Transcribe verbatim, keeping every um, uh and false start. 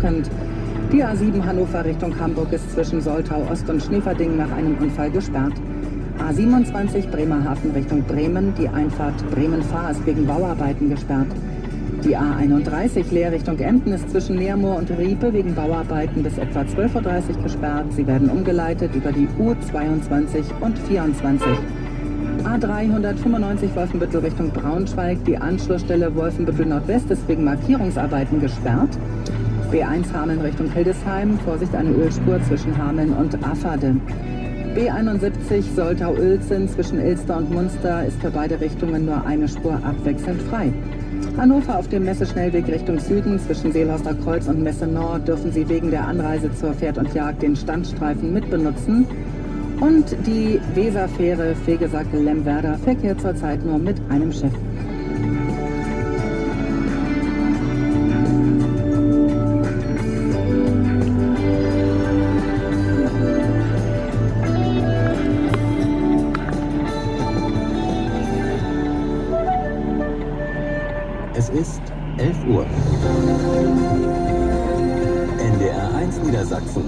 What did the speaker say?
drückend. Die A sieben Hannover Richtung Hamburg ist zwischen Soltau Ost und Schneeverding nach einem Unfall gesperrt. A siebenundzwanzig Bremerhaven Richtung Bremen, die Einfahrt Bremen-Fahr ist wegen Bauarbeiten gesperrt. Die A einunddreißig Leer Richtung Emden ist zwischen Leermoor und Riepe wegen Bauarbeiten bis etwa zwölf Uhr dreißig gesperrt. Sie werden umgeleitet über die U zweiundzwanzig und vierundzwanzig. A dreihundertfünfundneunzig Wolfenbüttel Richtung Braunschweig, die Anschlussstelle Wolfenbüttel Nordwest ist wegen Markierungsarbeiten gesperrt. B eins Hameln Richtung Hildesheim, Vorsicht eine Ölspur zwischen Hameln und Afferde. B einundsiebzig Soltau-Uelzen zwischen Ilster und Munster ist für beide Richtungen nur eine Spur abwechselnd frei. Hannover auf dem Messeschnellweg Richtung Süden zwischen Seelhorster Kreuz und Messe Nord dürfen Sie wegen der Anreise zur Pferd und Jagd den Standstreifen mitbenutzen. Und die Weserfähre Fegesack-Lemwerder verkehrt zurzeit nur mit einem Schiff. Es ist elf Uhr. N D R eins Niedersachsen.